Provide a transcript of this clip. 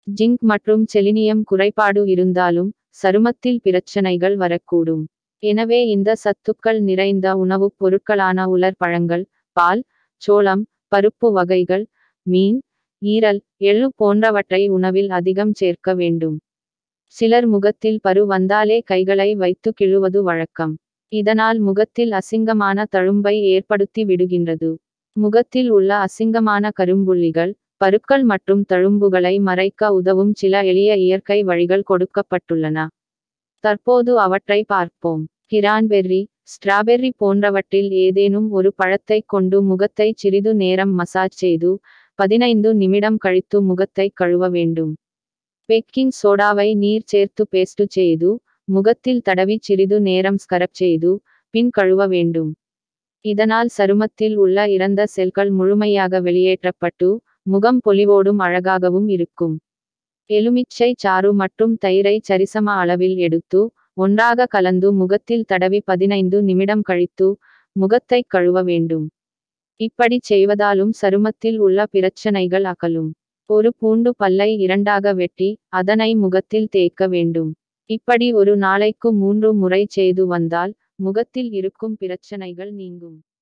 Zinc மற்றும் selenium குறைபாடு இருந்தாலும் சருமத்தில் பிரச்சனைகள் வரக்கூடும். எனவே இந்த சத்துக்கள் நிறைந்த உணவுப் பொருட்களான உலர் பழங்கள், பால், சோளம், பருப்பு வகைகள், மீன், ஈரல், எள்ளு போன்றவற்றை உணவில் அதிகம் சேர்க்க வேண்டும். சிலர் முகத்தில் பரு வந்தாலே கைகளை வைத்து கிழுவது வழக்கம். இதனால் முகத்தில் அசிங்கமான தழும்பை ஏற்படுத்தி விடுகின்றது. முகத்தில் உள்ள அசிங்கமான கரும்புள்ளிகள், பருக்கள் மற்றும் தழும்புகளை மறைக்க உதவும் சில எளிய இயற்கை வழிகள் கொடுக்கப்பட்டுள்ளன. தற்போது அவற்றை பார்ப்போம். கிரான்பெர்ரி, ஸ்ட்ராபெர்ரி போன்றவற்றில் ஏதேனும் ஒரு பழத்தைக் கொண்டு முகத்தை சிறிது நேரம் மசாஜ் செய்து 15 நிமிடம் கழித்து முகத்தை கழுவ வேண்டும். பேக்கிங் சோடாவை நீர் சேர்த்து பேஸ்ட் செய்து முகத்தில் தடவி சிறிது நேரம் ஸ்கரப் செய்து பின் கழுவ வேண்டும். இதனால் சருமத்தில் உள்ள இறந்த செல்கள் முழுமையாக வெளியேற்றப்பட்டு முகம் பொலிவோடும் அழகாகவும் இருக்கும். எலுமிச்சை சாறு மற்றும் தயிரை சரிசம அளவில் எடுத்து ஒன்றாக கலந்து முகத்தில் தடவி 15 நிமிடம் கழித்து முகத்தை கழுவ வேண்டும். இப்படி செய்வதாலும் சருமத்தில் உள்ள பிரச்சனைகள் அகலும். ஒரு பூண்டு பல்லை இரண்டாக வெட்டி அதனை முகத்தில் தேய்க்க வேண்டும். இப்படி ஒரு நாளைக்கு 3 முறை செய்து வந்தால் முகத்தில் இருக்கும் பிரச்சனைகள் நீங்கும்.